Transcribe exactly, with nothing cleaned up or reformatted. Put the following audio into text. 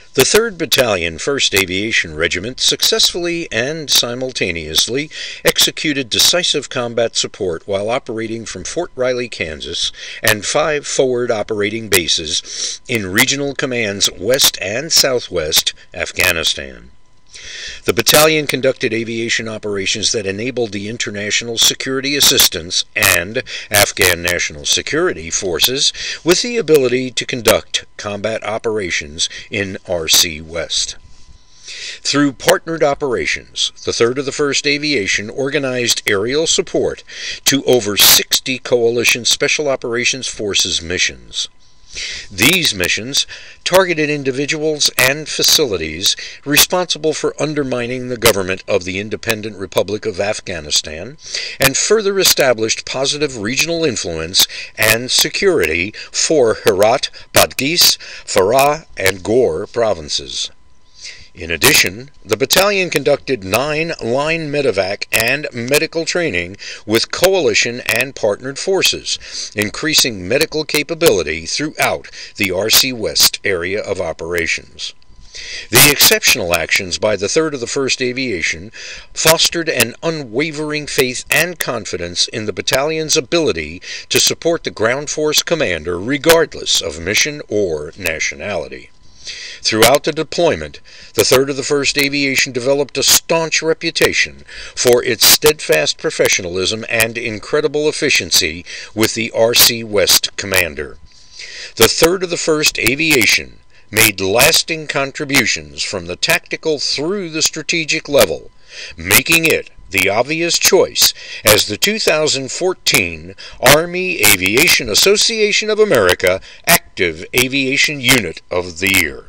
The third Battalion, first Aviation Regiment successfully and simultaneously executed decisive combat support while operating from Fort Riley, Kansas, and five forward operating bases in regional commands west and southwest Afghanistan. The battalion conducted aviation operations that enabled the international security assistance and Afghan National Security Forces with the ability to conduct combat operations in R C West. Through partnered operations, the third of the first Aviation organized aerial support to over sixty Coalition Special Operations Forces missions. These missions targeted individuals and facilities responsible for undermining the government of the Independent Republic of Afghanistan and further established positive regional influence and security for Herat, Badghis, Farah, and Ghor provinces. In addition, the battalion conducted nine line medevac and medical training with coalition and partnered forces, increasing medical capability throughout the R C West area of operations. The exceptional actions by the third of the first Aviation fostered an unwavering faith and confidence in the battalion's ability to support the ground force commander regardless of mission or nationality. Throughout the deployment, the third of the first Aviation developed a staunch reputation for its steadfast professionalism and incredible efficiency with the R C West commander. The third of the first Aviation made lasting contributions from the tactical through the strategic level, making it the obvious choice as the two thousand fourteen Army Aviation Association of America Active Aviation Unit of the Year.